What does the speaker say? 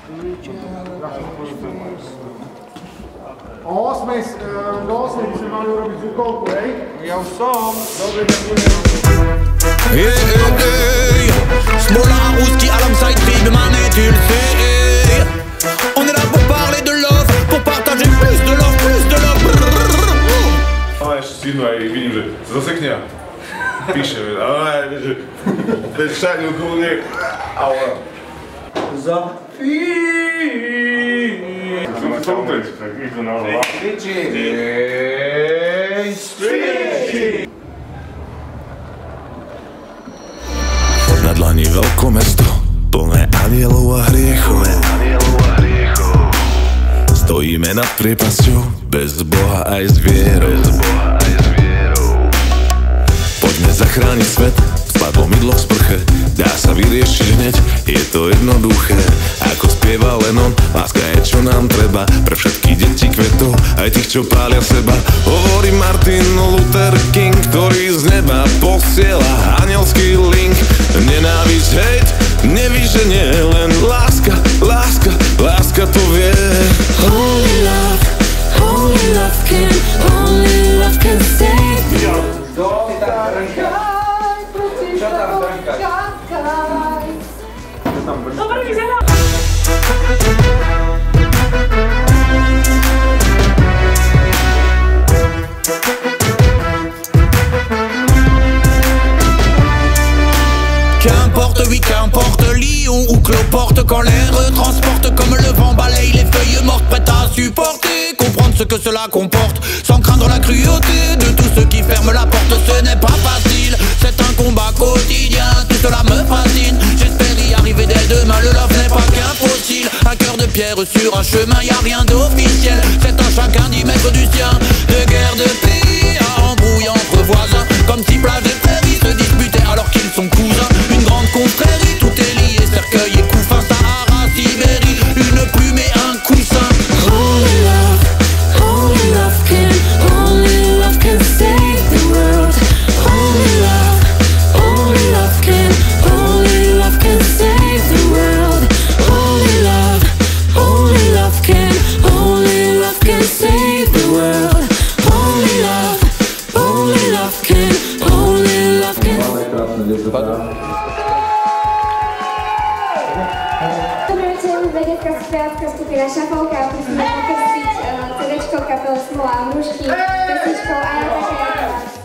O 8 by sme mali urobiť zvukovku, hej? Ja už som. Dobre, ďakujem. Smola, Rouski, Alamside, Big Man et tu le sais. On est là pour parler de love, pour partager plus de love, plus de love. Ale ešte si aj vidím, že sa zasekne a píše, ale že ten šťadňu kľudne. Na dlani veľkomesto, plné anielov a hriechov. Stojíme nad priepasťou, bez Boha aj s vierou. Poďme zachrániť svet, spadlo mydlo v sprche, dá sa vyriešiť hneď, je to jednoduché. Ako spieva Lennon, láska je čo nám treba, pre všetky deti kvetov, aj tých čo pália seba. Hovorí Martin Luther King, ktorý z neba posiela anielský link. Nenávisť, hejt, nevyženie, len láska, láska, láska to vie. Only love can save me. Dobre, vyzerá! Qu'importe, oui, qu'importe, Lyon ou Cloporte, quand l'air transporte comme le vent balaye les feuilles mortes, prêtes à supporter, comprendre ce que cela comporte, sans craindre la cruauté de tous ceux qui ferment la porte. Ce n'est pas facile, c'est un combat quotidien, tout cela me fascine. J'espère y arriver dès demain, le love n'est pas qu'un fossile, un cœur de pierre sur un chemin, y a rien d'officiel, c'est un chacun d'y mettre du sien. De guerre de pays à embrouille entre voisins, comme si plage et prairies se disputaient alors qu'ils sont cousins. Une grande confrérie, tout est lié, cercueil et couffin, Sahara, Sibérie, une plume et un coussin. Only love can save the world. Only love can save the world. Only love can save the world. Only love can. Dobrý večer, vedecká spevácka skupina Šafalka a prosím pokrstiť CDčko kapely Smola a Hrušky pesničkou A ja taká.